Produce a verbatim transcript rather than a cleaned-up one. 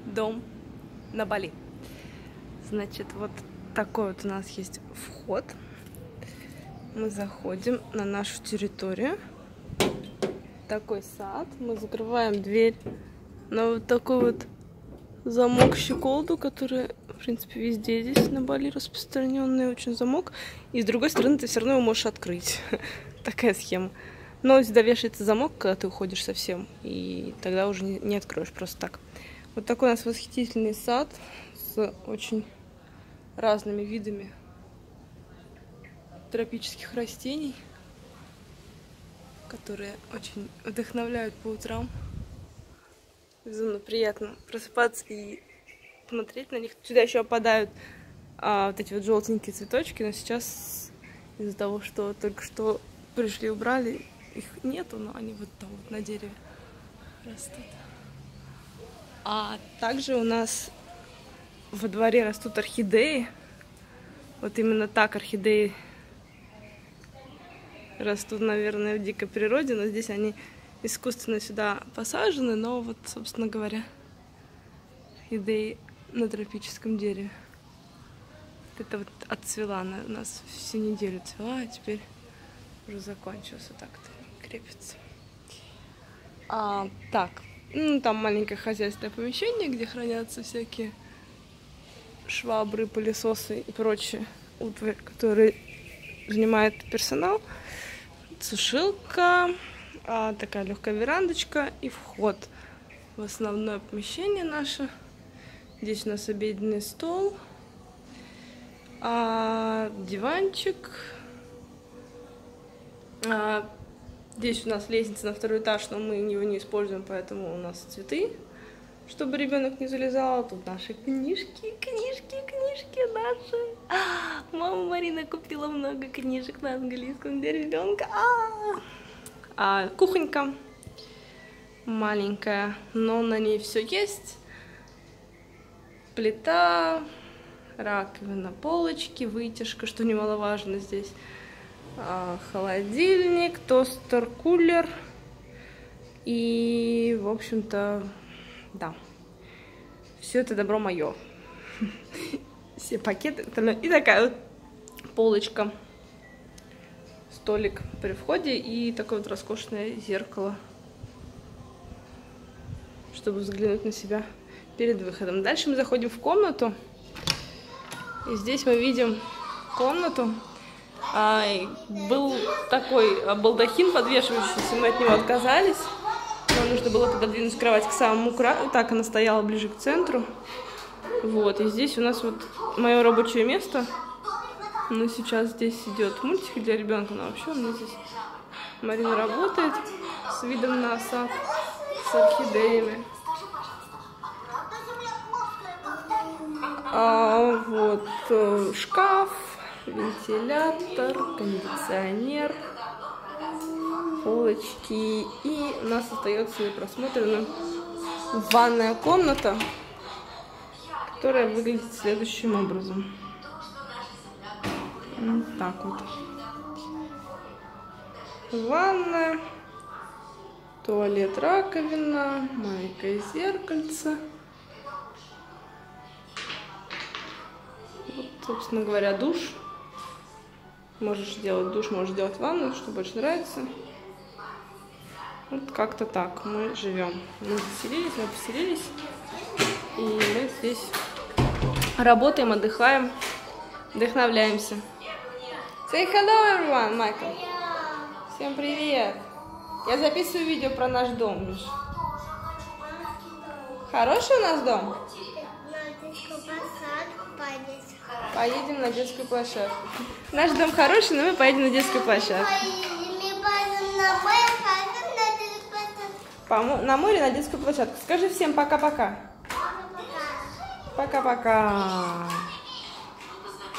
дом на Бали. Значит, вот такой вот у нас есть вход. Мы заходим на нашу территорию. Такой сад. Мы закрываем дверь на вот такой вот замок-щеколду, который, в принципе, везде здесь на Бали распространенный очень замок. И с другой стороны, ты все равно его можешь открыть. Такая схема. Но сюда вешается замок, когда ты уходишь совсем, и тогда уже не, не откроешь просто так. Вот такой у нас восхитительный сад с очень разными видами тропических растений, которые очень вдохновляют по утрам. Безумно приятно просыпаться и смотреть на них. Сюда еще опадают а, вот эти вот желтенькие цветочки, но сейчас из-за того, что только что пришли, убрали, их нету, но они вот там вот на дереве растут. А также у нас во дворе растут орхидеи. Вот именно так орхидеи растут, наверное, в дикой природе, но здесь они искусственно сюда посажены, но вот, собственно говоря, орхидеи на тропическом дереве. Это вот отцвела, она у нас всю неделю цвела, а теперь уже закончился, так-то крепится. А, так, ну там маленькое хозяйственное помещение, где хранятся всякие швабры, пылесосы и прочие утварь, которые занимает персонал. Сушилка, а, такая легкая верандочка и вход в основное помещение наше. Здесь у нас обеденный стол, а, диванчик. А, здесь у нас лестница на второй этаж, но мы его не используем, поэтому у нас цветы, чтобы ребенок не залезал. Тут наши книжки, книжки, книжки наши. А, мама Марина купила много книжек на английском для ребенка. А, а кухонька маленькая, но на ней все есть. Плита, раковина, полочки, вытяжка, что немаловажно здесь. А, холодильник, тостер, кулер. И, в общем-то, да, все это добро мое. Все пакеты. И такая вот полочка, столик при входе и такое вот роскошное зеркало, чтобы взглянуть на себя перед выходом. Дальше мы заходим в комнату. И здесь мы видим комнату. А, был такой балдахин подвешивающийся, мы от него отказались. Нам нужно было пододвинуть кровать к самому краю. Так она стояла ближе к центру. Вот, и здесь у нас вот мое рабочее место. Ну, сейчас здесь идет мультик для ребенка, но вообще у меня здесь Марина работает с видом на сад, с орхидеями. А, вот шкаф, вентилятор, кондиционер, полочки. И у нас остается непросмотренным ванная комната, которая выглядит следующим образом. Вот так вот. Ванная, туалет, раковина, маленькое зеркальце. Вот, собственно говоря, душ. Можешь делать душ, можешь делать ванну, что больше нравится. Вот как-то так мы живем. Мы заселились, мы поселились. И мы здесь работаем, отдыхаем, вдохновляемся. Say hello, everyone, Майкл. Всем привет. Я записываю видео про наш дом, Миш. Хороший у нас дом? Поедем на детскую площадку. Наш дом хороший, но мы поедем на детскую площадку. На море, на детскую площадку. Скажи всем пока-пока. Пока-пока.